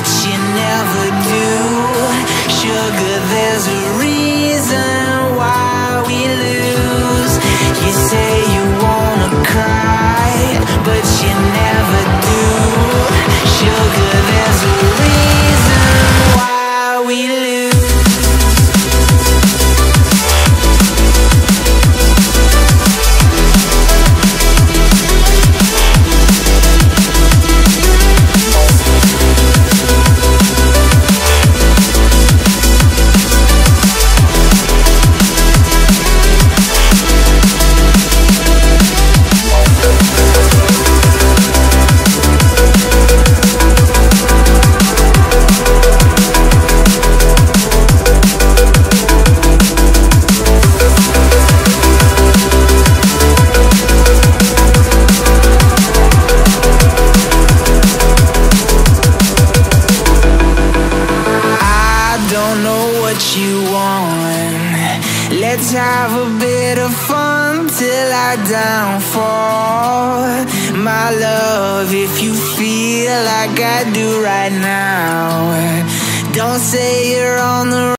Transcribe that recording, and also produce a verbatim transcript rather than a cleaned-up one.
but you never do. Sugar, there's a reason why we lose. You say you wanna cry, but you never do. Sugar, there's a reason why we lose. You want. Let's have a bit of fun till I downfall. My love, if you feel like I do right now, don't say you're on the